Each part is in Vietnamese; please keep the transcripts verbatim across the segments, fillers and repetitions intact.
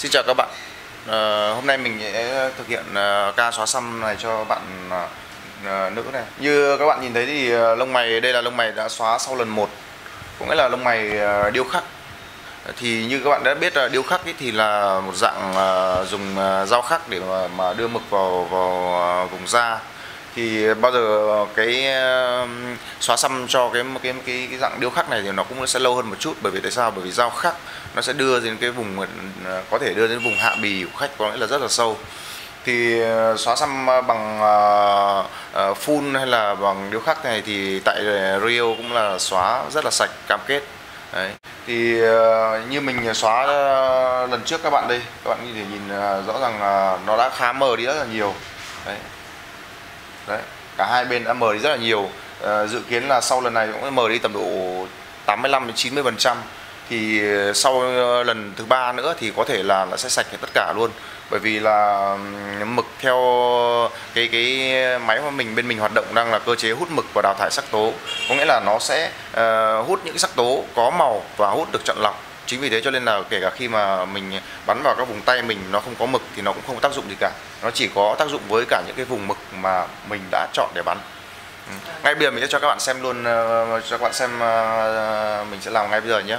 Xin chào các bạn. À, hôm nay mình sẽ thực hiện uh, ca xóa xăm này cho bạn uh, nữ này. Như các bạn nhìn thấy thì uh, lông mày, đây là lông mày đã xóa sau lần một, có nghĩa là lông mày uh, điêu khắc. Thì như các bạn đã biết là điêu khắc ý, thì là một dạng uh, dùng uh, dao khắc để mà, mà đưa mực vào vào uh, vùng da. Thì bao giờ cái uh, xóa xăm cho cái, cái cái cái dạng điêu khắc này thì nó cũng sẽ lâu hơn một chút. Bởi vì tại sao? Bởi vì dao khắc nó sẽ đưa đến cái vùng, có thể đưa đến vùng hạ bì của khách, có nghĩa là rất là sâu. Thì uh, xóa xăm bằng uh, uh, full hay là bằng điêu khắc này thì tại Rio cũng là xóa rất là sạch, cam kết. Đấy. Thì uh, như mình xóa uh, lần trước các bạn đây, các bạn có thể nhìn uh, rõ ràng uh, nó đã khá mờ đi rất là nhiều. Đấy. Đấy, cả hai bên đã mờ đi rất là nhiều. À, dự kiến là sau lần này cũng mờ đi tầm độ tám mươi lăm đến chín mươi phần trăm. Thì sau lần thứ ba nữa thì có thể là nó sẽ sạch tất cả luôn. Bởi vì là mực theo cái cái máy mà mình bên mình hoạt động đang là cơ chế hút mực và đào thải sắc tố. Có nghĩa là nó sẽ uh, hút những cái sắc tố có màu và hút được chọn lọc. Chính vì thế cho nên là kể cả khi mà mình bắn vào các vùng tay mình nó không có mực thì nó cũng không có tác dụng gì cả. Nó chỉ có tác dụng với cả những cái vùng mực mà mình đã chọn để bắn. Ừ. Ngay bây giờ mình sẽ cho các bạn xem luôn, uh, cho các bạn xem uh, mình sẽ làm ngay bây giờ nhé.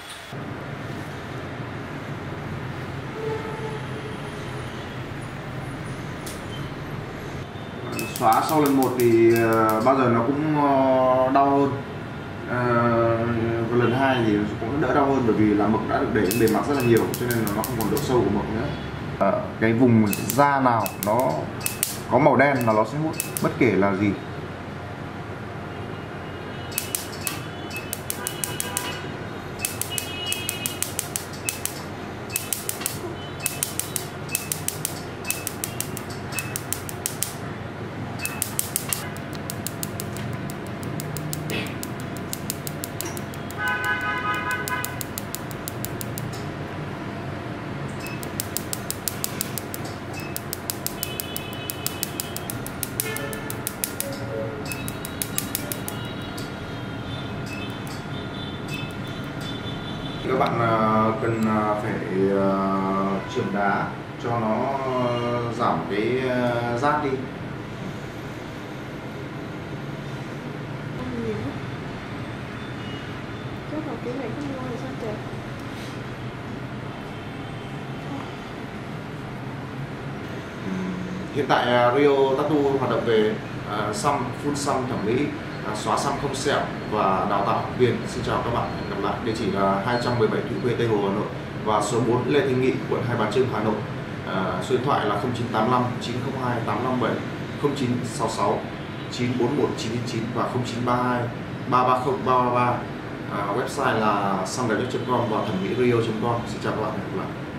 Xóa sau lần một thì uh, bao giờ nó cũng uh, đau hơn. Uh, lần hai thì cũng đỡ đau hơn, bởi vì là mực đã được để lên bề mặt rất là nhiều, cho nên là nó không còn độ sâu của mực nữa. Uh, cái vùng da nào nó có màu đen là nó sẽ hút bất kể là gì. Các bạn cần phải chườm đá cho nó giảm cái rát đi. Hiện tại Rio Tattoo hoạt động về uh, xăm, phun xăm thẩm mỹ, uh, xóa xăm không sẹo và đào tạo học viên. Xin chào các bạn, hẹn gặp lại. Địa chỉ là hai trăm mười bảy Thụy Khuê, Tây Hồ, Hà Nội và số bốn Lê Thanh Nghị, quận Hai Bà Trưng, Hà Nội. Uh, số điện thoại là không chín tám năm chín không hai tám năm bảy, không chín sáu sáu chín bốn một chín chín và không chín ba hai ba ba không ba ba ba. Uh, website là xăm đẹp nhất chấm com và thẩm mỹ rio chấm com. Xin chào các bạn, hẹn gặp lại.